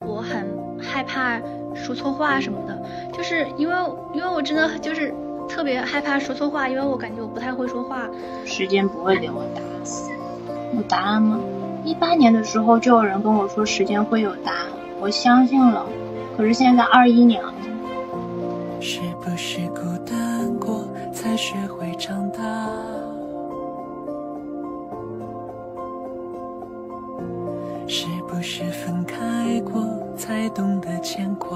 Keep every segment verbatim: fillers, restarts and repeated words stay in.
我很害怕说错话什么的，就是因为因为我真的就是特别害怕说错话，因为我感觉我不太会说话。 时间不会给我答案，有答案吗？一八年的时候就有人跟我说时间会有答案，我相信了。可是现在二一年了。 是不是孤单过才学会长大？是不是分开过才懂得牵挂？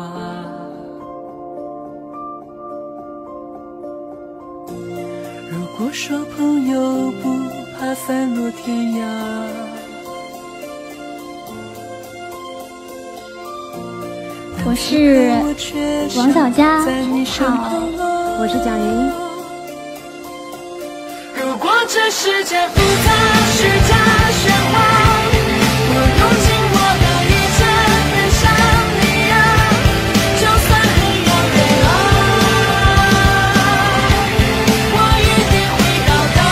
如果说朋友不怕散落天涯， 我是王小佳，好， 我是蒋云。 如果这世界复杂虚假喧哗，我用尽我的一切奔向你啊，就算很遥远啊，我一定会到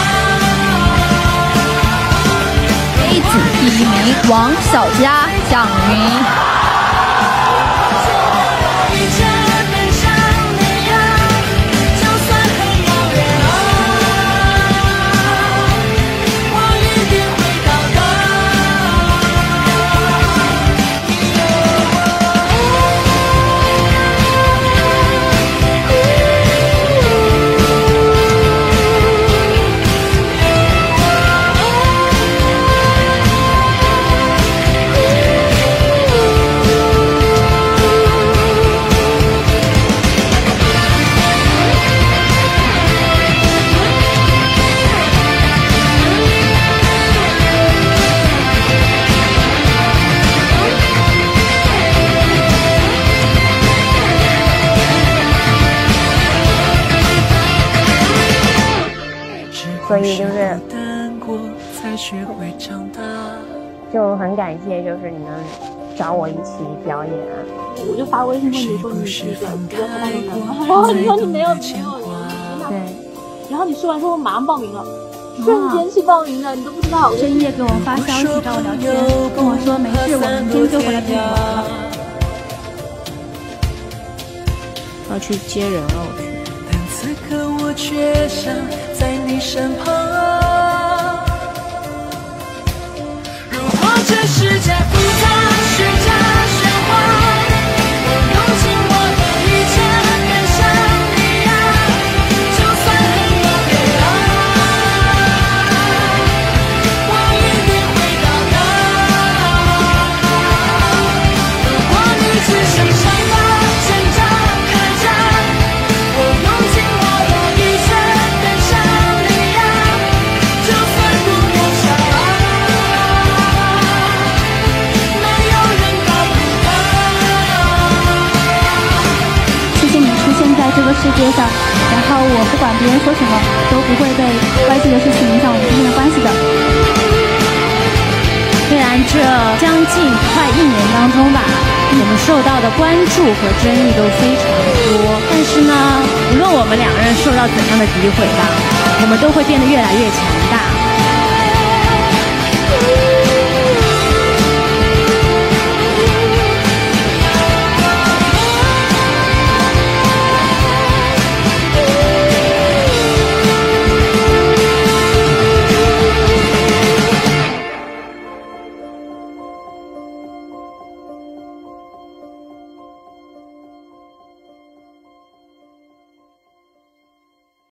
达。 杯子第一名，王小佳、蒋云。 所以就是就很感谢，就是你们找我一起表演。 我就发微信问你说你是一个比较大的人吗？然后你说你没有没有。 对。 然后你说完之后我马上报名了，瞬间去报名了，你都不知道。 深夜给我发消息找我聊天，跟我说没事，我明天就回来陪你玩了。 要去接人了，我去。 但此刻我却想在你身旁。如果这世界复杂虚假喧哗，我用尽我的一切奔向你啊，就算很遥远啊，我一定会到达。如果你只剩下那挣扎看着，我用尽我的一切奔向你啊，就算不留下没有人搞不到。 谢谢你出现在这个世界上，然后我不管别人说什么都不会被外界的事情影响我们之间的关系的。 虽然这将近快一年当中吧，我们受到的关注和争议都非常多，但是呢，无论我们两个人受到怎样的诋毁吧，我们都会变得越来越强大。